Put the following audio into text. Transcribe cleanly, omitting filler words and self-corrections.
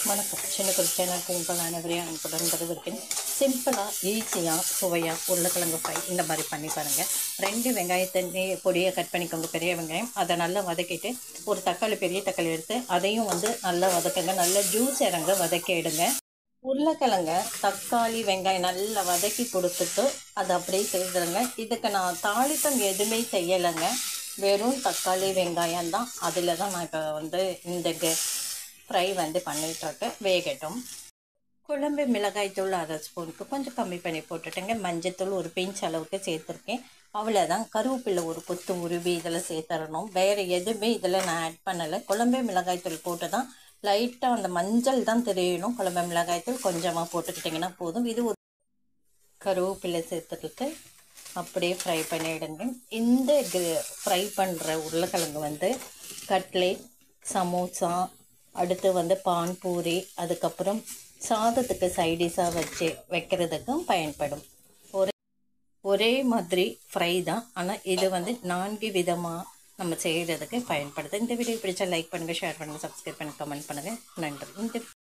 வணக்கம். சின்ன ஒரு சேனலுக்கு உங்கள் அனைவரையும் அனுப்புடன் வரவேற்கிறேன். சிம்பிளாக ஈஸியாக சுவையாக உருளைக்கிழங்கு ஃப்ரை இந்த மாதிரி பண்ணி பாருங்கள். 2 வெங்காயத்தை பொடியை கட் பண்ணிக்கோங்க, பெரிய வெங்காயம். அதை நல்லா வதக்கிட்டு ஒரு தக்காளி, பெரிய தக்காளி எடுத்து அதையும் நல்லா வதக்குங்க. நல்லா ஜூஸ் இறங்க வதக்கி எடுங்க. உருளைக்கிழங்க தக்காளி வெங்காயம் நல்லா வதக்கி கொடுத்துட்டு அதை அப்படியே செய்துடுங்க. இதுக்கு நான் தாளித்தம் எதுவுமே செய்யலைங்க. வெறும் தக்காளி வெங்காயம் தான். அதில் தான் நான் இப்போ இந்த ஃப்ரை பண்ணிகிட்ருக்கேன். வேகட்டும். குழம்பு மிளகாய் தூள் 1/2 ஸ்பூனுக்கு கொஞ்சம் கம்மி பண்ணி போட்டுட்டேங்க. மஞ்சத்தூள் ஒரு பிஞ்ச் அளவுக்கு சேர்த்துருக்கேன். அவ்வளோதான். கருவேப்பிலை ஒரு கொத்து உருவி இதில் சேர்த்துடணும். வேறு எதுவுமே இதில் நான் ஆட் பண்ணலை. குழம்பு மிளகாய் தூள் போட்டு தான் லைட்டாக அந்த மஞ்சள் தான் தெரியணும். குழம்பு மிளகாய் தூள் கொஞ்சமாக போட்டுக்கிட்டிங்கன்னா போதும். இது ஒரு கருவேப்பிலை சேர்த்துட்டு அப்படியே ஃப்ரை பண்ணிவிடுங்க. இந்த ஃப்ரை பண்ணுற உருளைக்கிழங்கு கட்லெட், சமோசா, அடுத்து பான்பூரி, அதுக்கப்புறம் சாதத்துக்கு சைடிஷாக வைக்கிறதுக்கும் பயன்படும். ஒரே மாதிரி ஃப்ரை தான். ஆனால் இது 4 விதமாக நம்ம செய்கிறதுக்கு பயன்படுது. இந்த வீடியோ பிடிச்சா லைக் பண்ணுங்கள், ஷேர் பண்ணுங்கள், சப்ஸ்கிரைப் பண்ணுங்கள், கமெண்ட் பண்ணுங்கள். நன்றி.